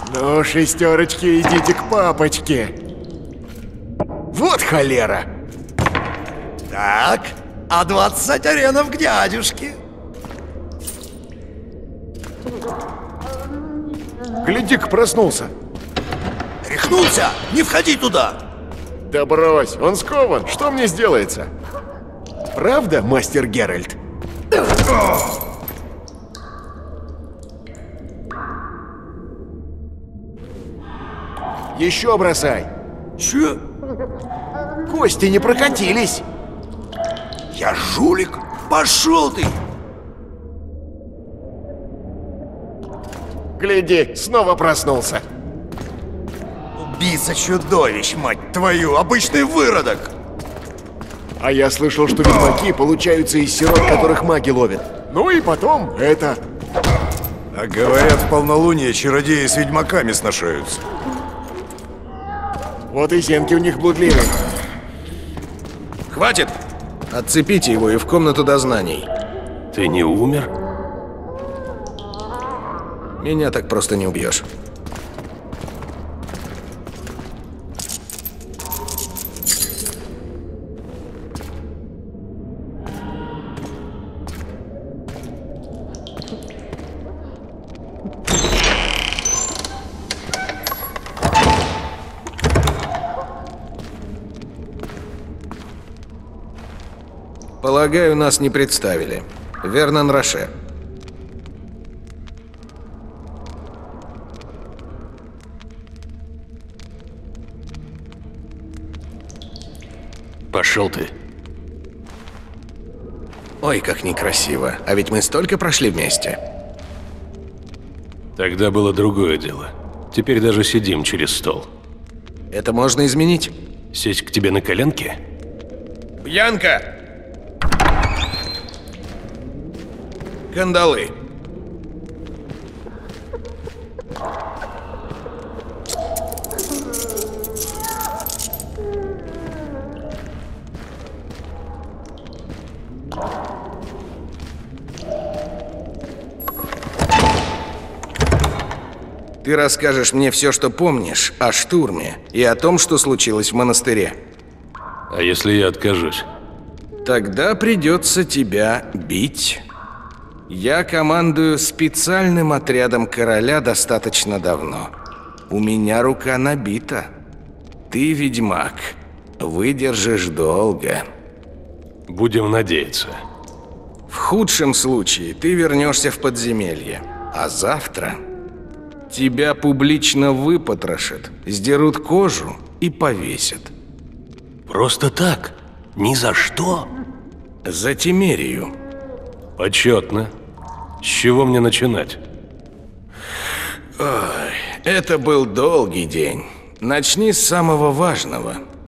Ну, шестерочки, идите к папочке. Вот холера. Так, а 20 аренов к дядюшке. Гляди-ка, проснулся. Рехнулся? Не входи туда. Да брось, он скован. Что мне сделается? Правда, мастер Геральт? Еще бросай. Че? Кости не прокатились. Я жулик? Пошел ты! Гляди, снова проснулся. Убийца-чудовищ, мать твою, обычный выродок! А я слышал, что ведьмаки получаются из сирот, которых маги ловят. Ну и потом это... А говорят, в полнолуние чародеи с ведьмаками сношаются. Вот и зенки у них блудливые. Хватит! Отцепите его и в комнату дознаний. Ты не умер? Меня так просто не убьешь. Полагаю, нас не представили. Вернон Роше. Пошел ты. Ой, как некрасиво. А ведь мы столько прошли вместе. Тогда было другое дело. Теперь даже сидим через стол. Это можно изменить? Сесть к тебе на коленке? Бьянка! Кандалы. Ты расскажешь мне все, что помнишь, о штурме и о том, что случилось в монастыре. А если я откажусь? Тогда придется тебя бить. Я командую специальным отрядом короля достаточно давно. У меня рука набита. Ты, ведьмак, выдержишь долго. Будем надеяться. В худшем случае ты вернешься в подземелье, а завтра тебя публично выпотрошат, сдерут кожу и повесят. Просто так? Ни за что? За Темерию. Почетно. С чего мне начинать? Ой, это был долгий день. Начни с самого важного.